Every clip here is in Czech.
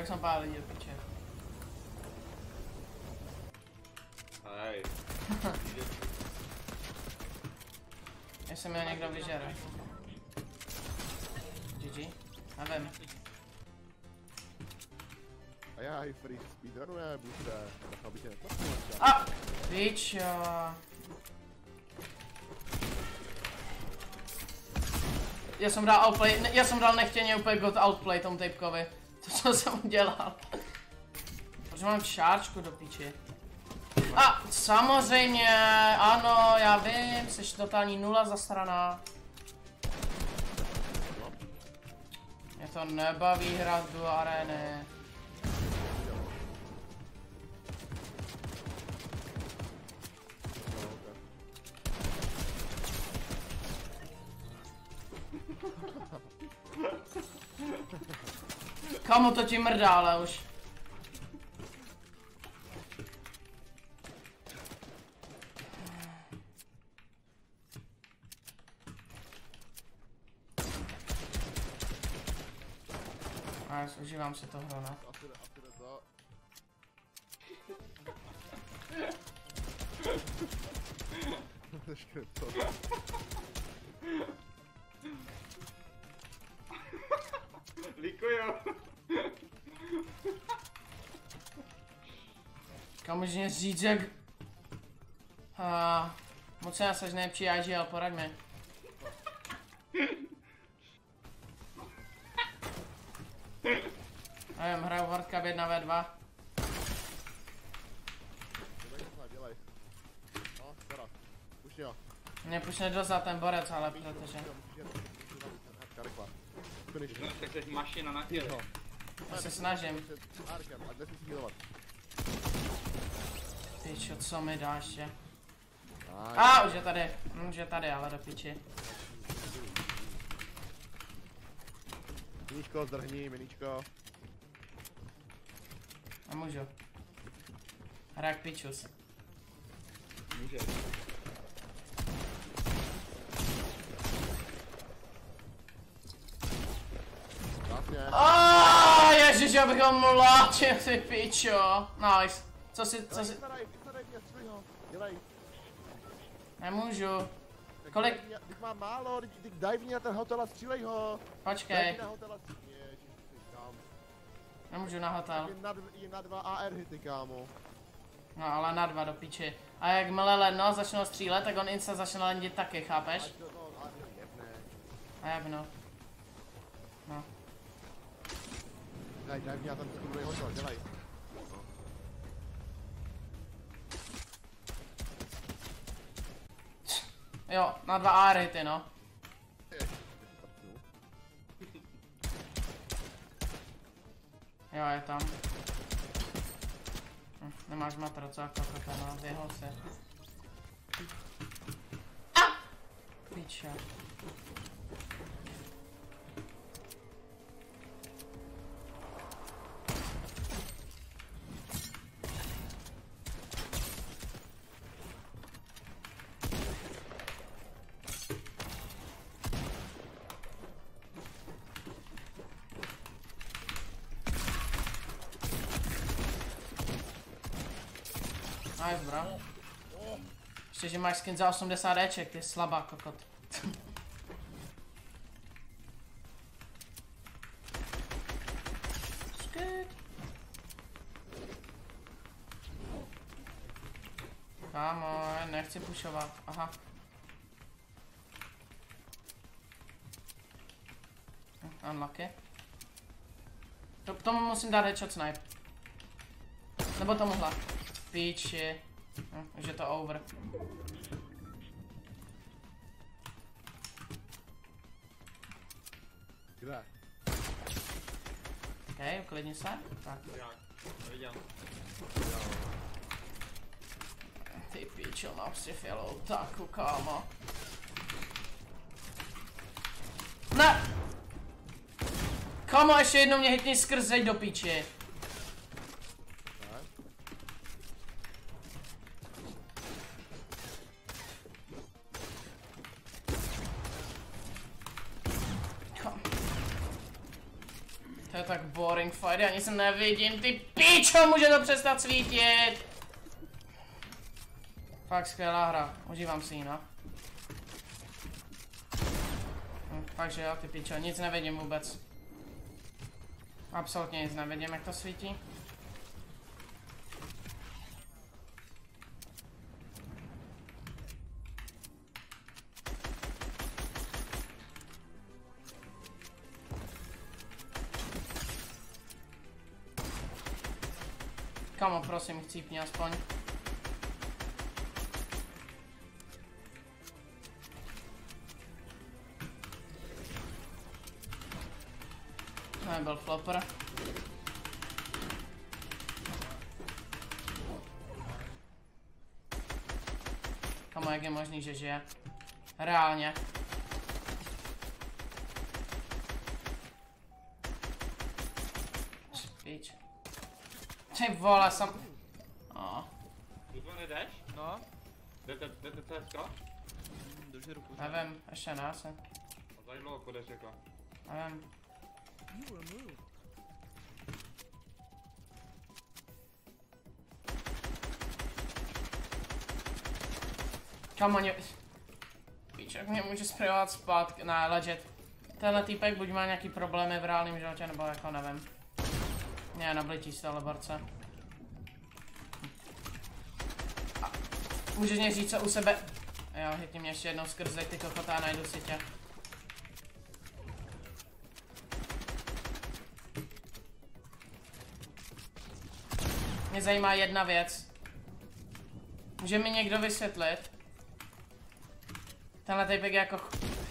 Tak jsem pár lidí do piče. Hej. Jestli mi ho někdo vyžere. GG. Nevím. A já i free speedrunuje, buďte. Nechal bych je netlačil. A! Pičo. Já jsem dal nechtěně úplně god outplay tomu typkovi. To co jsem udělal. Protože mám šárčku do piči. A samozřejmě, ano, já vím, jsi totální nula zasraná. Mě to nebaví hrát do arény. Kamu to ti mrdá, ale už. Nice, užívám si to hru, ne? Likuju. Kam můžeš mě říct, jak... Moc se nasaž nejlepší IG, ale poraď mi. Nevím, hraju World Cup 1v2. Dělej. No, teda. Už jo. Mě pušne dozad ten borec, ale protože... Tak jsi mašina na těle. Já se snažím. Pičo, co mi dáš, že? Už je tady, ale do piči. Miníčko, zdrhni, miníčko. Nemůžu. Hra jak pičus. Může. Ježiš, já bych ho mlátil, ty pičo. Nice. Co si... Nemůžu. Kolik? Teď mám málo, teď dive na ten hotel a střílej ho. Počkej. Nemůžu na hotel. Je na 2 AR hity, kámo. No ale na 2 do piči. A jakmile Leno začne střílet, tak on insta začne lendit taky, chápeš? A jebno. No. Daj, já tam skuduje hotel, dělej. Jo, na 2 AR hity, no. Jo, je tam. Nemáš matraco jako kokota, no, vyhol se. Piče. Nice, bro. Ještě, že máš skin za 80 Eček, ty slabá kokot. Kámo, nechci pušovat, aha. Unlucky. Tomu musím dát headshot snipe. Nebo tomuhle. Píči. Už je to over. Kde? OK, uklidni se. Tak. Viděl. Ty píčo, mám si fialovou taku, kámo. Ne! Kámo, ještě jednou mě hitni skrz zeď do píči. je tak boring fight, já nic nevidím, ty píčo, může to přestat svítit! Fakt skvělá hra, užívám si ji, no. Fakt, že jo, ty píčo, nic nevidím vůbec. Absolutně nic nevidím, jak to svítí. Kamo, prosím, chcípni aspoň. Nebyl flopper. Kamo, jak je možný, že žije? Reálně. Píč. Ty vole, jsem... Oh. Už nejdeš? No, Jdete CSko? drži ruku. Nevím, ještě ne asi. A za jak dlouho půjdeš jako? Nevím. Kamo, píč, jak mě může sprejovat zpátky, ne, legit. Tenhle týpek buď má nějaký problémy v reálném životě, nebo jako nevím. Ne, nablití z téhle borce. A můžeš mě říct, co u sebe... Jo, hitni mě ještě jednou skrz ty kokota a najdu si tě. Mě zajímá jedna věc. Může mi někdo vysvětlit? Tenhle týpek je jako...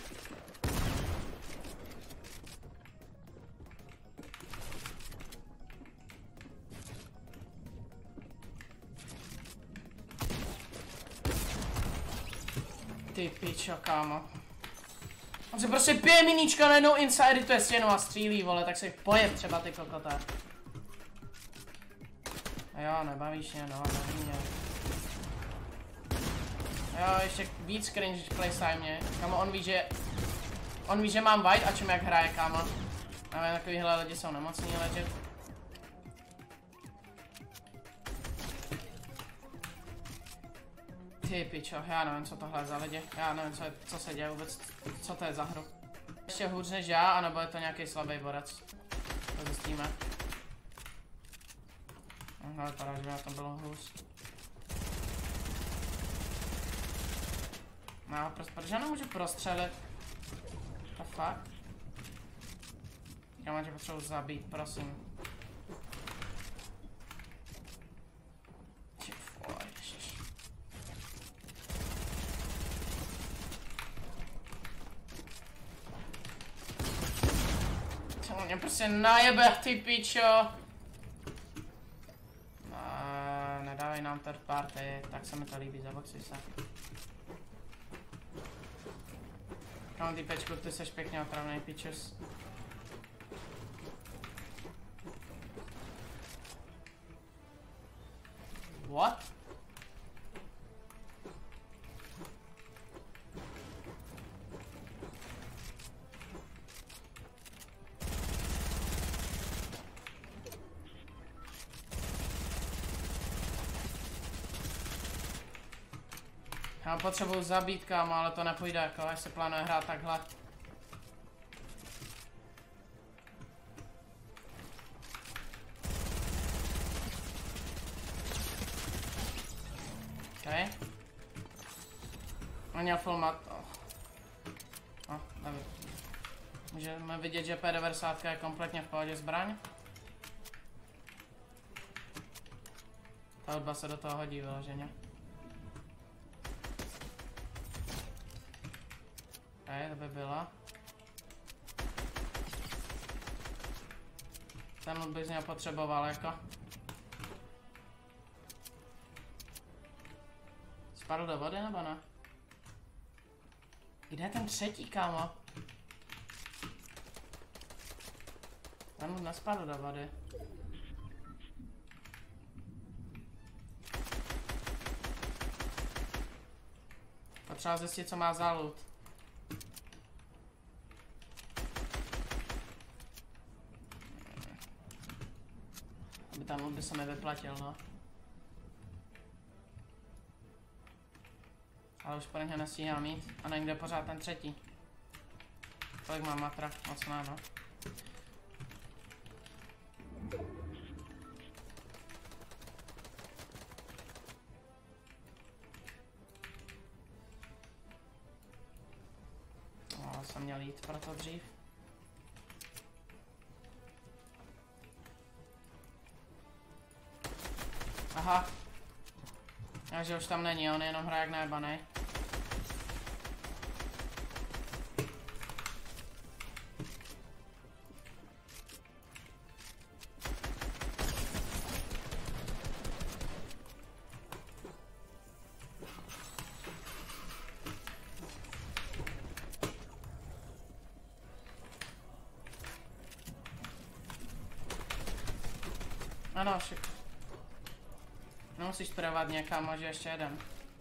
Ty pičo, kámo. On se prostě pije miníčka na jednou insidy, to je stěnu a střílí, vole, tak se jich pojeb třeba ty kokoté. A jo, nebavíš mě, no, nebaví mě. Jo, ještě víc cringe playstyle mě. Kámo, on ví, že mám white a čím jak hraje, kámo. Ale takovýhle lidi jsou nemocní, legit. Ty pičo, já nevím, co tohle je za lidi. Já nevím, co se děje vůbec, co to je za hru. Ještě hůř než já, anebo je to nějaký slabý borec. To zjistíme. No, vypadá, že by na tom bylo hůř. No, protože já nemůžu prostřelit. To fakt? Já mám tě potřebuji zabít, prosím. Ty vole, ježiš. To mě prostě najebe, ty pičo. Nedávej nám third party, tak se mi to líbí, zaboxuj se. Kámo, ty pečku, ty seš pěkně otravnej, pičus. What? Já potřebuji zabít, kámo, ale to nepůjde, jako, až se plánuje hrát takhle. OK. On měl full mat. Oh, nevím. Můžeme vidět, že P90 je kompletně v pohodě zbraň. Ta hudba se do toho hodí vyloženě. To by byla. Ten bys mě potřeboval jako. Spadl do vody nebo ne? Kde je ten třetí, kámo? Ten nespadl do vody. Potřeba zjistit, co má za loot. by se mi vyplatil, no. Ale už podle něho nestíhám mít. A nevím, kde pořád ten třetí. Kolik mám matra? Moc ne, no. No, jsem měl jít pro to dřív. Aha. Takže už tam není, on jenom hraje jak najebanej. Ano, však. Nemusíš správovat někam, možná ještě jeden.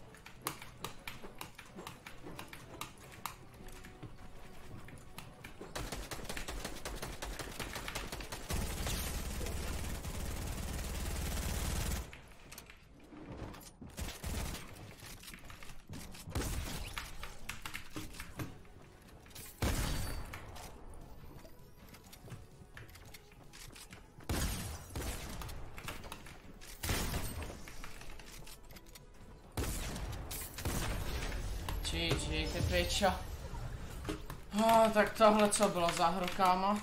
GG, ty pičo. Tak tohle co bylo za hru, kámo?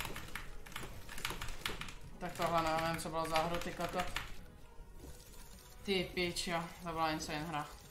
Tak tohle nevím, co bylo za hru, ty kokot. Ty pičo, to byla insane hra.